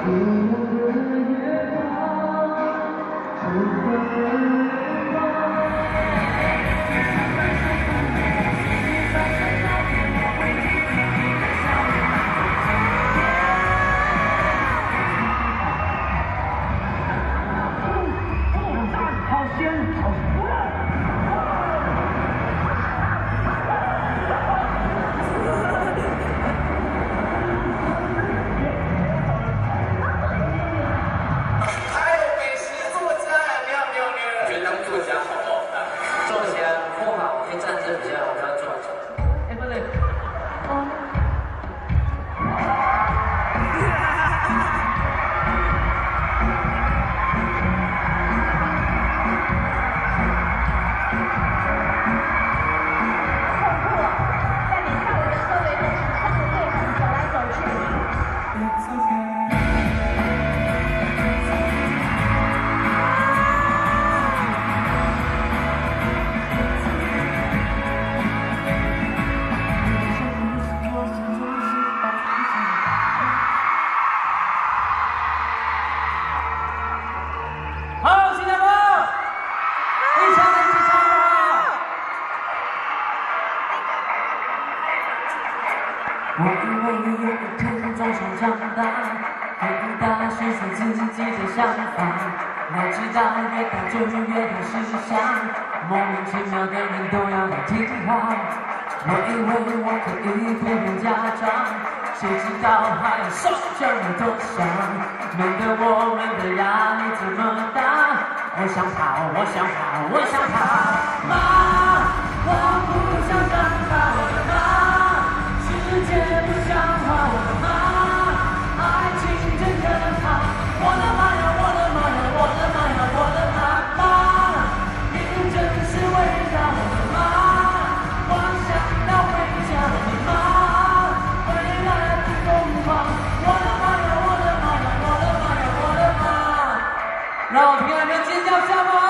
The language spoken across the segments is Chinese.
我以为有一天终将长大，回答实现自己的想法。哪知道越大就越看世上，莫名其妙的人都要来听话。我以为我可以变成家长，谁知道还要受教有多伤。面对我们的压力这么大，我想跑，我想跑，我想跑。妈，我不想长大，我的妈。 世界不像话，我的妈！爱情真可怕，我的妈呀，我的妈呀，我的妈呀，我的妈妈！你真是伟大，我的妈！我想要回家，我的妈！未来不疯狂，我的妈呀，我的妈呀，我的妈呀，我的妈！让我听到你们尖叫声吧！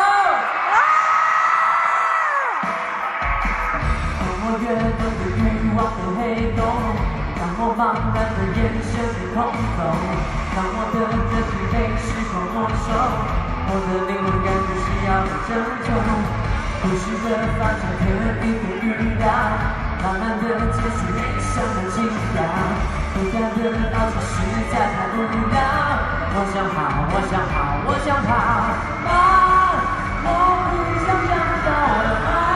当我跃动着欲望的黑洞。 当我茫然的眼神被空洞，当我的热情被时光没收，我的灵魂感觉需要被拯救。不时的发现可以被预料，慢慢的结束理想的情调，不断的到处实在太无聊。我想跑，我想跑，我想跑，妈，我不想长大，我的妈。